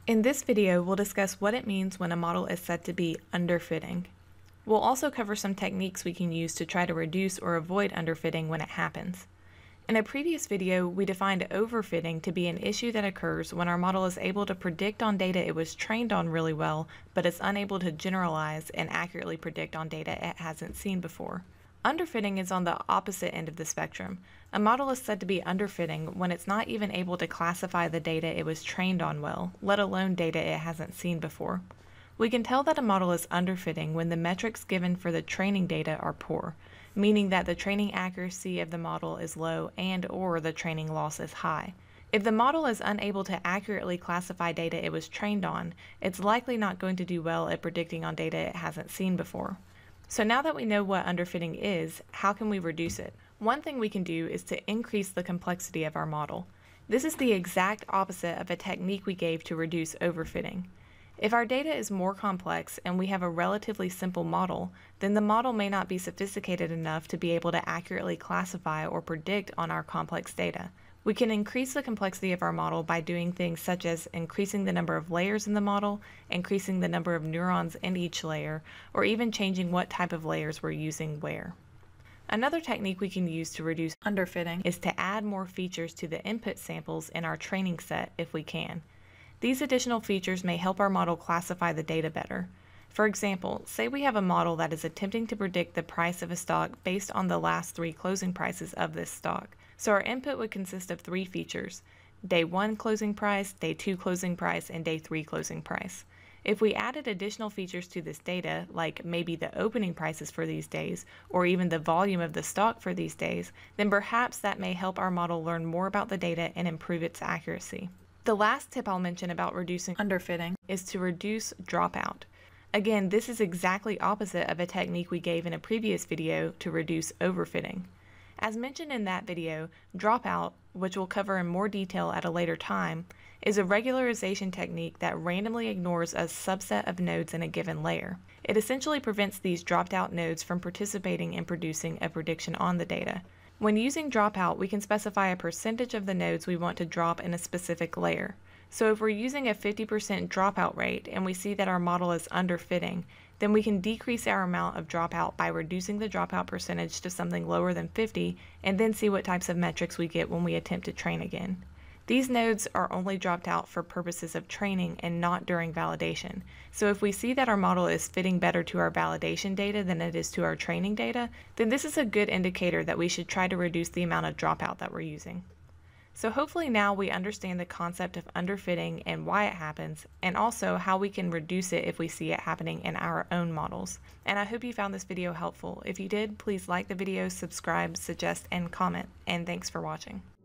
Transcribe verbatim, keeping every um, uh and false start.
In this video, we'll discuss what it means when a model is said to be underfitting. We'll also cover some techniques we can use to try to reduce or avoid underfitting when it happens. In a previous video, we defined overfitting to be an issue that occurs when our model is able to predict on data it was trained on really well, but is unable to generalize and accurately predict on data it hasn't seen before. Underfitting is on the opposite end of the spectrum. A model is said to be underfitting when it's not even able to classify the data it was trained on well, let alone data it hasn't seen before. We can tell that a model is underfitting when the metrics given for the training data are poor, meaning that the training accuracy of the model is low and or the training loss is high. If the model is unable to accurately classify data it was trained on, it's likely not going to do well at predicting on data it hasn't seen before. So now that we know what underfitting is, how can we reduce it? One thing we can do is to increase the complexity of our model. This is the exact opposite of a technique we gave to reduce overfitting. If our data is more complex and we have a relatively simple model, then the model may not be sophisticated enough to be able to accurately classify or predict on our complex data. We can increase the complexity of our model by doing things such as increasing the number of layers in the model, increasing the number of neurons in each layer, or even changing what type of layers we're using where. Another technique we can use to reduce underfitting is to add more features to the input samples in our training set if we can. These additional features may help our model classify the data better. For example, say we have a model that is attempting to predict the price of a stock based on the last three closing prices of this stock. So our input would consist of three features: day one closing price, day two closing price, and day three closing price. If we added additional features to this data, like maybe the opening prices for these days, or even the volume of the stock for these days, then perhaps that may help our model learn more about the data and improve its accuracy. The last tip I'll mention about reducing underfitting is to reduce dropout. Again, this is exactly opposite of a technique we gave in a previous video to reduce overfitting. As mentioned in that video, dropout, which we'll cover in more detail at a later time, is a regularization technique that randomly ignores a subset of nodes in a given layer. It essentially prevents these dropped out nodes from participating in producing a prediction on the data. When using dropout, we can specify a percentage of the nodes we want to drop in a specific layer. So if we're using a fifty percent dropout rate and we see that our model is underfitting, then we can decrease our amount of dropout by reducing the dropout percentage to something lower than fifty, and then see what types of metrics we get when we attempt to train again. These nodes are only dropped out for purposes of training and not during validation. So if we see that our model is fitting better to our validation data than it is to our training data, then this is a good indicator that we should try to reduce the amount of dropout that we're using. So hopefully now we understand the concept of underfitting and why it happens, and also how we can reduce it if we see it happening in our own models. And I hope you found this video helpful. If you did, please like the video, subscribe, suggest, and comment, and thanks for watching.